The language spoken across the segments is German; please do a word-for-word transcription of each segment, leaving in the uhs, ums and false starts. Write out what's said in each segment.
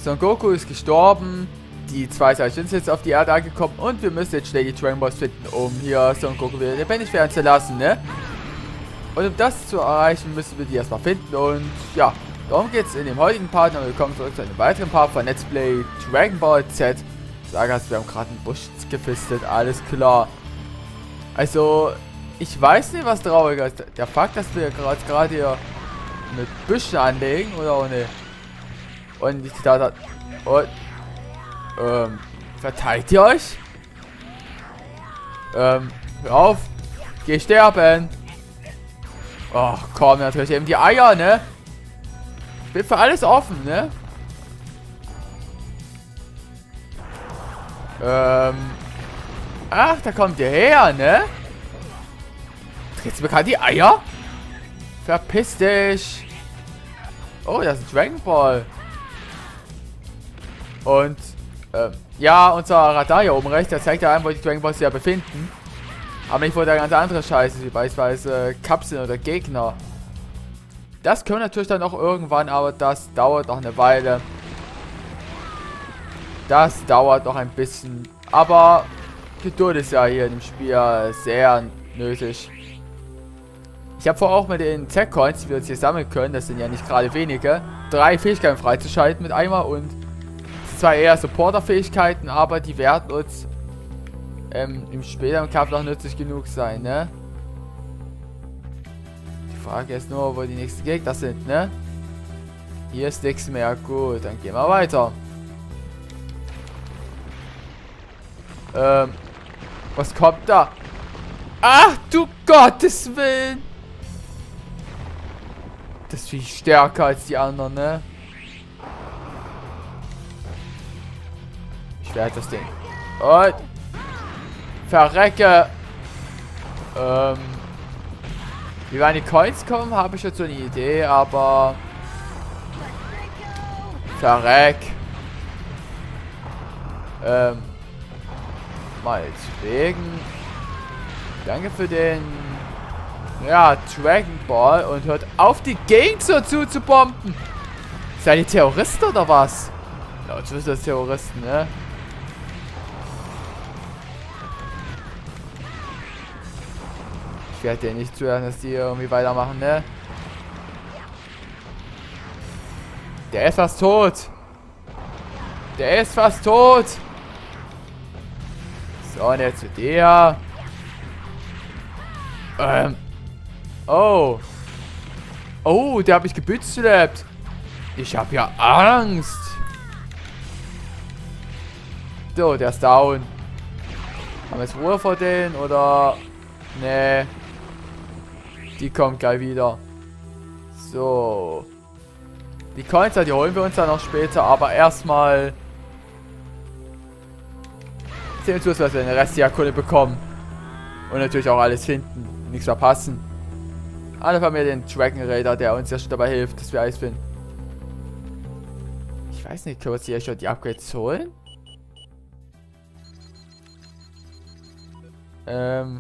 Son Goku ist gestorben. Die zwei Seiten sind jetzt auf die Erde angekommen. Und wir müssen jetzt schnell die Dragon Balls finden, um hier Son Goku wieder lebendig werden zu lassen, ne? Und um das zu erreichen, müssen wir die erstmal finden. Und ja, darum geht es in dem heutigen Part. Und wir kommen zurück zu einem weiteren Part von Let's Play Dragon Ball Z. Sagas, wir haben gerade einen Busch gefistet, alles klar. Also, ich weiß nicht, was trauriger ist. Der Fakt, dass wir gerade hier mit Büschen anlegen oder ohne. Und ich da da. Und, ähm, verteilt ihr euch? Ähm, hör auf. Geh sterben. Ach komm, natürlich eben die Eier, ne? Ich bin für alles offen, ne? Ähm. Ach, da kommt ihr her, ne? Jetzt bekannt die Eier? Verpiss dich. Oh, das ist ein Dragon Ball. Und, ähm, ja, unser Radar hier oben rechts, der zeigt ja an, wo die Dragon Balls sich ja befinden. Aber nicht, wo der ganz andere Scheiße, wie beispielsweise Kapseln oder Gegner. Das können wir natürlich dann auch irgendwann, aber das dauert noch eine Weile. Das dauert noch ein bisschen. Aber Geduld ist ja hier im Spiel sehr nötig. Ich habe vor, auch mit den Z-Coins, die wir uns hier sammeln können, das sind ja nicht gerade wenige, drei Fähigkeiten freizuschalten mit einmal und zwei eher Supporter-Fähigkeiten, aber die werden uns ähm, im späteren Kampf noch nützlich genug sein, ne? Die Frage ist nur, wo die nächsten Gegner sind, ne? Hier ist nichts mehr. Gut, dann gehen wir weiter. Ähm, was kommt da? Ach du Gottes Willen! Das ist viel stärker als die anderen, ne? Ich werde das Ding. Und verrecke. Ähm, wie wir an die Coins kommen, habe ich jetzt so eine Idee, aber verreck. Ähm, meinetwegen. Danke für den, ja, Dragon Ball und hört auf, die Gegend so zuzubomben. Seid ihr Terroristen oder was? Ja, jetzt sind das Terroristen, ne? Ich werde dir nicht zuhören, dass die irgendwie weitermachen, ne? Der ist fast tot. Der ist fast tot. So, und jetzt zu dir. Ähm. Oh. Oh, der hat mich gebützelt. Ich hab ja Angst. So, der ist down. Haben wir jetzt Ruhe vor denen oder? Nee. Die kommt gleich wieder. So. Die Coins, die holen wir uns dann noch später, aber erstmal sehen wir zu, dass wir den Rest der Kunde bekommen. Und natürlich auch alles finden. Nichts verpassen. Alle von mir den Dragon Raider, der uns ja schon dabei hilft, dass wir alles finden. Ich weiß nicht, können wir uns hier schon die Upgrades holen? Ähm.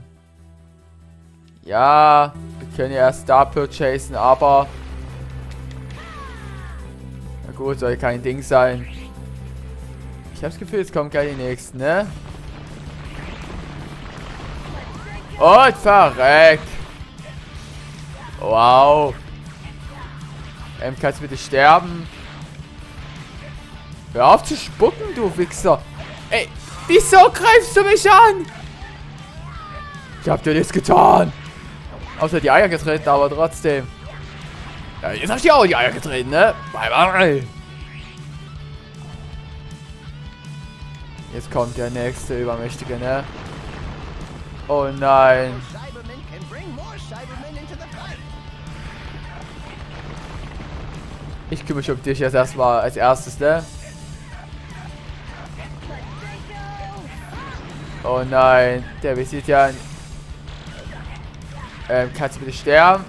Ja, wir können ja erst da purchasen, aber na gut, soll kein Ding sein. Ich habe das Gefühl, jetzt kommen gleich die nächsten, ne? Und verreck! Wow! Ähm, kannst du bitte sterben? Hör auf zu spucken, du Wichser! Ey, wieso greifst du mich an? Ich hab dir nichts getan! Außer die Eier getreten, aber trotzdem. Ja, jetzt hab ich dir auch die Eier getreten, ne? Bye bye! Jetzt kommt der nächste Übermächtige, ne? Oh nein. Ich kümmere mich um dich jetzt erstmal als erstes, ne? Oh nein. Der visiert ja. Ähm, kannst du bitte sterben?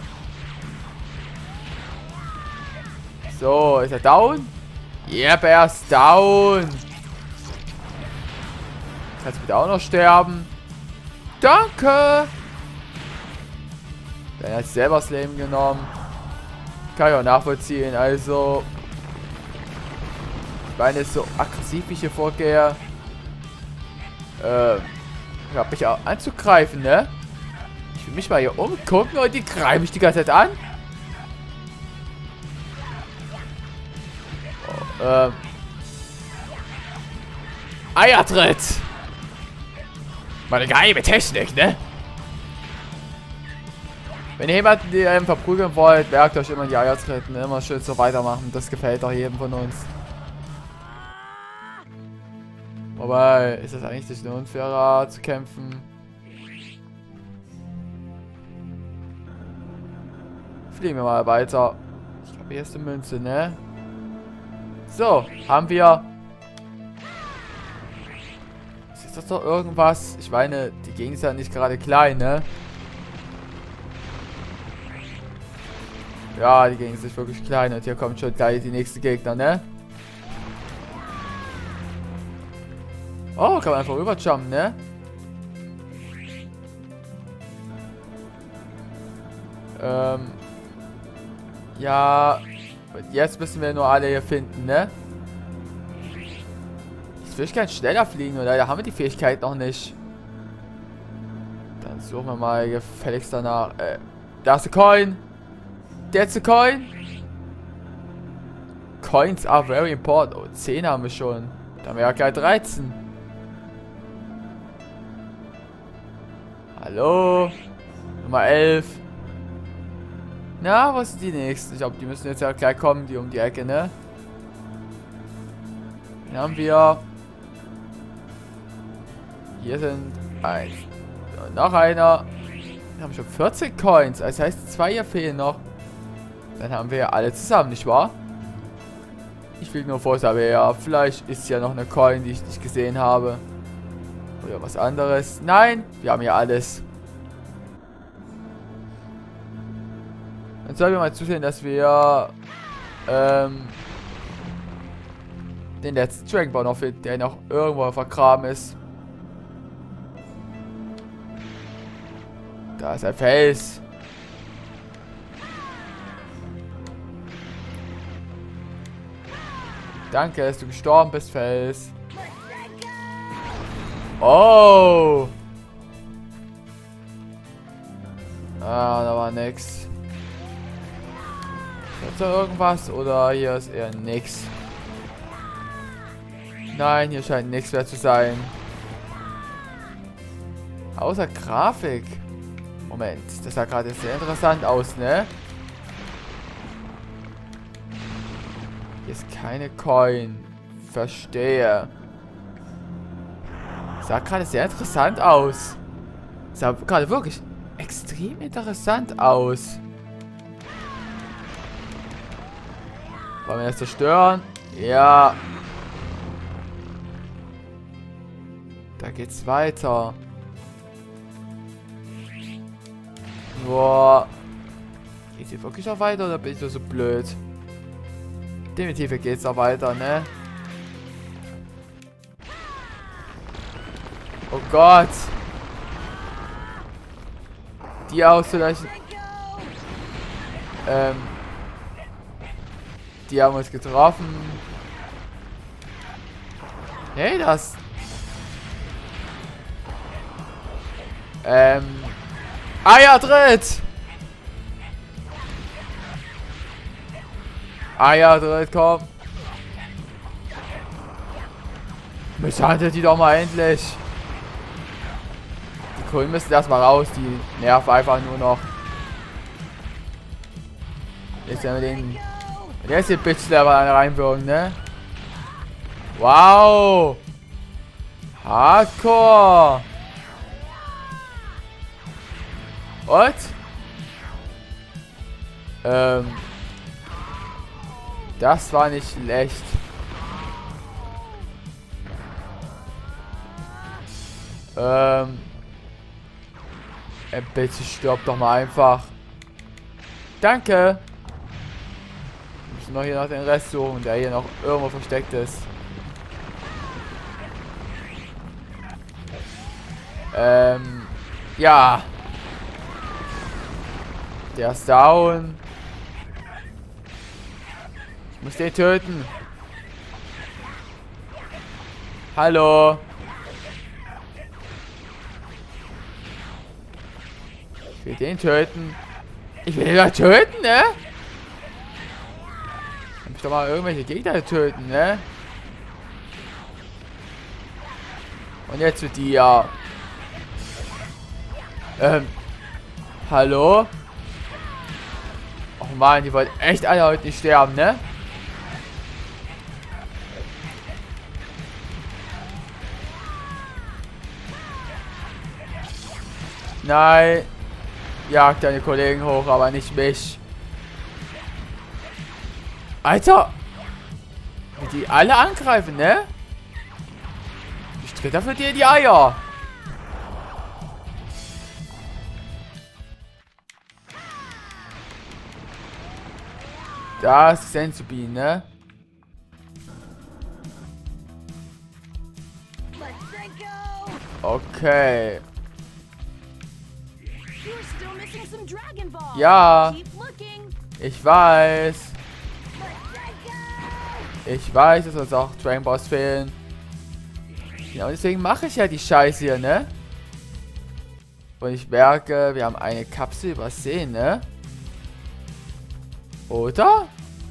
So, ist er down? Yep, er ist down. Kannst du bitte auch noch sterben? Danke! Er hat selber das Leben genommen. Kann ich auch nachvollziehen, also Ich meine, so aggressiv wie ich hier vorgehe, äh, hab ich auch anzugreifen, ne? Ich will mich mal hier umgucken und die greifen mich die ganze Zeit an. Oh, ähm. Eiertritt! Meine geheime Technik, ne? Wenn ihr jemanden die ähm, verprügeln wollt, merkt euch immer die Eier treten. Immer schön so weitermachen. Das gefällt doch jedem von uns. Wobei, ist das eigentlich nicht eine unfaire Art zu kämpfen? Fliegen wir mal weiter. Ich glaube, hier ist eine Münze, ne? So, haben wir... Ist das doch irgendwas? Ich meine, die Gegend ist ja nicht gerade klein, ne? Ja, die Gegend ist nicht wirklich klein und hier kommt schon gleich die nächste Gegner, ne? Oh, kann man einfach rüberjumpen, ne? Ähm. Ja. Und jetzt müssen wir nur alle hier finden, ne? Jetzt will ich gerne schneller fliegen, oder? Da haben wir die Fähigkeit noch nicht. Dann suchen wir mal gefälligst danach. Äh, da ist der Coin. Der ist der Coin. Coins are very important. Oh, zehn haben wir schon. Da haben wir ja gleich dreizehn. Hallo. Nummer elf. Na, was sind die nächsten? Ich glaube, die müssen jetzt ja gleich kommen, die um die Ecke, ne? Hier haben wir... Hier sind eins. Und noch einer. Wir haben schon vierzig Coins. Das heißt, zwei hier fehlen noch. Dann haben wir ja alle zusammen, nicht wahr? Ich will nur vor, aber ja, vielleicht ist ja noch eine Coin, die ich nicht gesehen habe. Oder was anderes. Nein, wir haben ja alles. Dann sollen wir mal zusehen, dass wir ähm, den letzten Dragon Ball noch finden, der noch irgendwo vergraben ist. Da ist ein Fels. Danke, dass du gestorben bist, Fels. Oh! Ah, da war nix. Ist da irgendwas? Oder hier ist eher nix? Nein, hier scheint nichts mehr zu sein. Außer Grafik. Moment, das sah gerade sehr interessant aus, ne? Hier ist keine Coin. Verstehe. Sah gerade sehr interessant aus. Sah gerade wirklich extrem interessant aus. Wollen wir das zerstören? Ja. Da geht's weiter. Boah. Geht's hier wirklich noch weiter oder bin ich nur so blöd? Definitiv geht's noch weiter, ne? Oh Gott. Die auszulöschen. Ähm. Die haben uns getroffen. Hey, das. Ähm. Eiertritt! Eiertritt, komm. Misshandelt die doch mal endlich. Die Kohlen müssen erstmal raus, die nerven einfach nur noch. Jetzt werden wir den. Jetzt den Bitch-Level reinwürgen, ne? Wow! Hardcore! Und? Ähm. Das war nicht schlecht. Ähm. Äh, bitte stirb doch mal einfach. Danke. Wir müssen noch hier noch den Rest suchen, der hier noch irgendwo versteckt ist. Ähm. Ja. Der ist down. Ich muss den töten. Hallo. Ich will den töten. Ich will ihn töten, ne? Ich muss doch mal irgendwelche Gegner töten, ne? Und jetzt zu dir. Ähm. Hallo? Oh Mann, die wollen echt alle heute nicht sterben, ne? Nein. Jag deine Kollegen hoch, aber nicht mich. Alter. Wie die alle angreifen, ne? Ich trete für dir die Eier. Das ist Senzubi, ne? Okay. Ja. Ich weiß. Ich weiß, dass uns auch Dragon Balls fehlen. Genau deswegen mache ich ja die Scheiße hier, ne? Und ich merke, wir haben eine Kapsel übersehen, ne? Oder?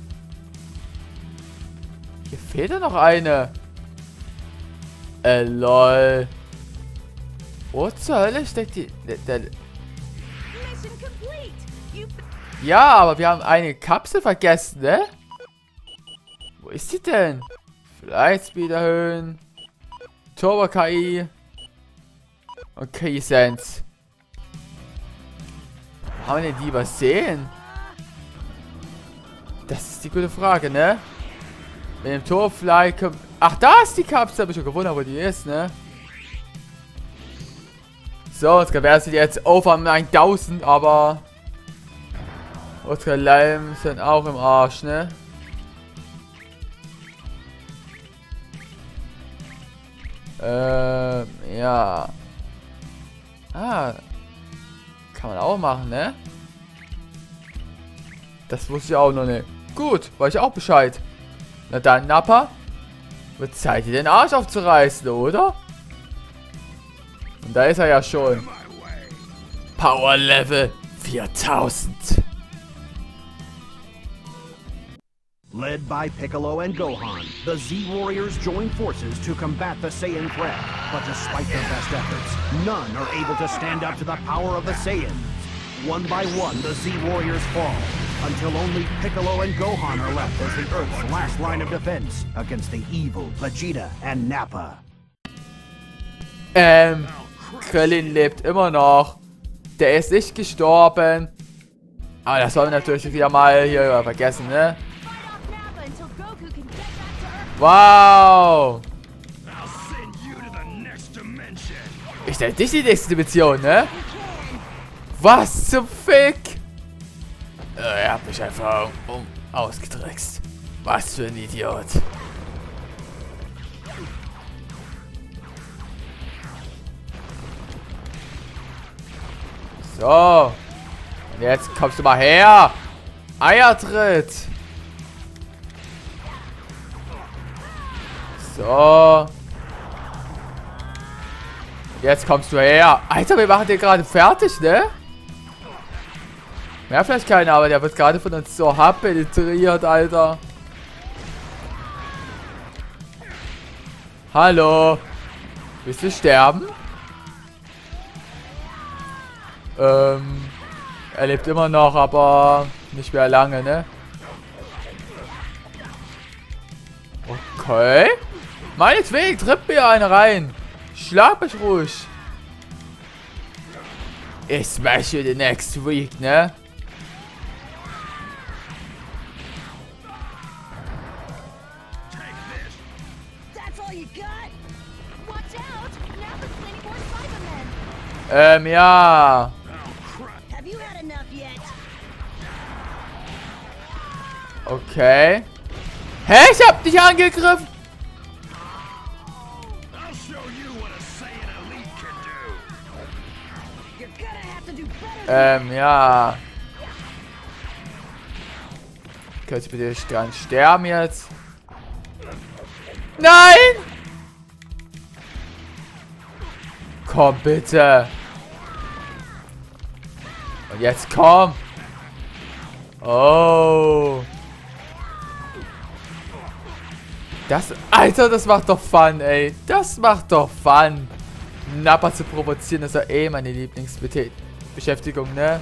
Hier fehlt ja noch eine. Äh, lol. Wo zur Hölle steckt die... Der, der ja, aber wir haben eine Kapsel vergessen, ne? Wo ist sie denn? Flightspeed erhöhen. Turbo K I. Und K I Sense. Haben wir denn die übersehen? Das ist die gute Frage, ne? Mit dem Turbo-Fly kommt... Ach, da ist die Kapsel. Hab ich schon gewundert, wo die ist, ne? So, unsere Werte sind jetzt over neuntausend, aber... Unsere Leim sind auch im Arsch, ne? Ähm, ja. Ah. Kann man auch machen, ne? Das wusste ich auch noch nicht. Gut, weiß ich auch Bescheid. Na dann, Nappa. Wird Zeit, dir den Arsch aufzureißen, oder? Und da ist er ja schon. Power Level viertausend. Led by Piccolo and Gohan, the Z-Warriors join forces to combat the Saiyan threat. But despite their best efforts, none are able to stand up to the power of the Saiyans. One by one, the Z-Warriors fall, until only Piccolo and Gohan are left as the Earth's last line of defense against the evil Vegeta and Nappa. Ähm, Krillin lebt immer noch. Der ist nicht gestorben. Aber das wollen wir natürlich wieder mal hier vergessen, ne? Wow! Ich stelle dich die nächste Dimension, ne? Was zum Fick? Äh, er hat mich einfach um ausgetrickst. Was für ein Idiot. So. Und jetzt kommst du mal her. Eiertritt. So. Jetzt kommst du her. Alter, wir machen den gerade fertig, ne? Mehr vielleicht keiner, aber der wird gerade von uns so hart penetriert, Alter. Hallo. Willst du sterben? Ähm. Er lebt immer noch, aber nicht mehr lange, ne? Okay. Meinetwegen, tritt mir eine rein. Schlag mich ruhig. Ich smash you the next week, ne? Ähm, ja. Okay. Hä? Ich hab dich angegriffen. Ähm, ja. Könnt ihr bitte dran sterben jetzt? Nein! komm, bitte. Und jetzt komm. Oh. Das, Alter, das macht doch Fun, ey. Das macht doch Fun. Nappa zu provozieren ist ja eh meine Lieblingsbeschäftigung, ne?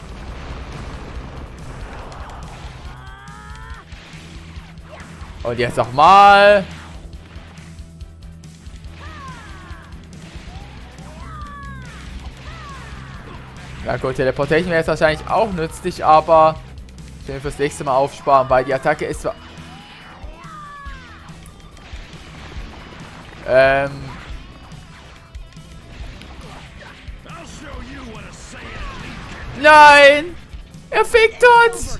Und jetzt nochmal. Ja gut, Teleportation wäre jetzt wahrscheinlich auch nützlich, aber ich will fürs nächste Mal aufsparen, weil die Attacke ist zwar... Ähm... Nein! Er fickt uns!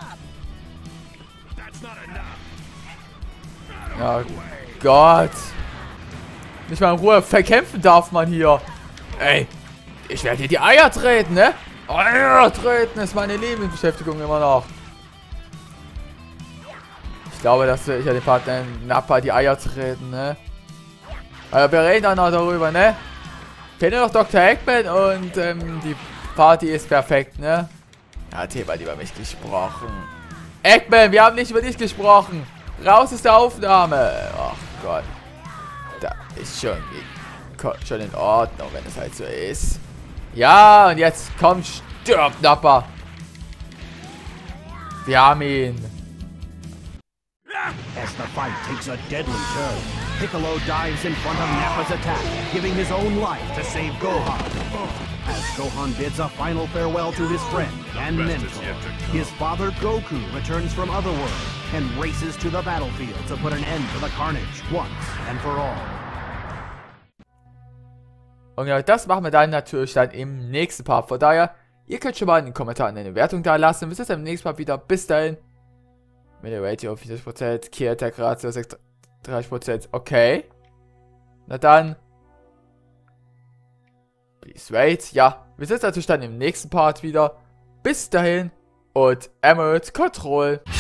Ja Gott! Nicht mal in Ruhe verkämpfen darf man hier! Ey! Ich werde dir die Eier treten, ne? Eier treten ist meine Lebensbeschäftigung immer noch. Ich glaube, dass ich ja den Partner Nappa die Eier treten, ne? Aber wir reden auch noch darüber, ne? Fehlt nur noch Doktor Eggman und ähm, die Party ist perfekt, ne? Ja, Thema hat über mich gesprochen. Eggman, wir haben nicht über dich gesprochen. Raus aus der Aufnahme. Ach Gott. Da ist schon, schon in Ordnung, wenn es halt so ist. Ja, und jetzt komm, stirb, Nappa. Wir haben ihn. As the fight takes a deadly turn, Piccolo dives in front of Nappa's attack, giving his own life to save Gohan. As Gohan bids a final farewell to his friend and mentor, his father Goku returns from Otherworld and races to the battlefield to put an end to the carnage once and for all. Und ja, das machen wir dann natürlich dann im nächsten Part. Von daher, ihr könnt schon mal in den Kommentaren eine Wertung da lassen. Wir sehen uns im nächsten Mal wieder. Bis dahin. Mit der Rating auf vierzig Prozent, Key Attack Ratio sechsunddreißig Prozent. Okay. Na dann. Please wait. Ja, wir sehen uns natürlich dann im nächsten Part wieder. Bis dahin und Emerald Control.